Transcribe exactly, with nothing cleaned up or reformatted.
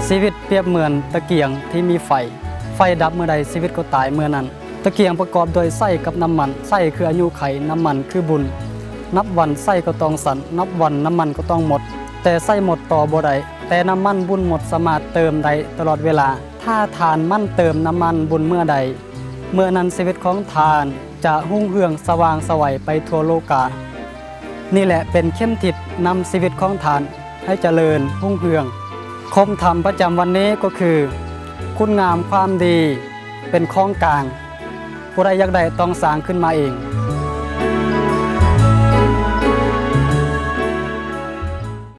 ชีวิตเปรียบเหมือนตะเกียงที่มีไฟไฟดับเมื่อใดชีวิตก็ตายเมื่อนั้นตะเกียงประกอบโดยไส้กับน้ำมันไส้คืออายุไขน้ำมันคือบุญนับวันไส้ก็ต้องสั่นนับวันน้ำมันก็ต้องหมดแต่ไส้หมดต่อบ่ได้แต่น้ำมันบุญหมดสามารถเติมได้ตลอดเวลาถ้าทานมั่นเติมน้ำมันบุญเมื่อใดเมื่อนั้นชีวิตของทานจะหุ่งเฮืองสว่างไสวไปทั่วโลกานี่แหละเป็นเข้มทิศนำชีวิตของทานให้เจริญหุ่งเฮืองคมธรรมประจำวันนี้ก็คือคุณงามความดีเป็นของกลางผู้ใดอยากได้ต้องสร้างขึ้นมาเอง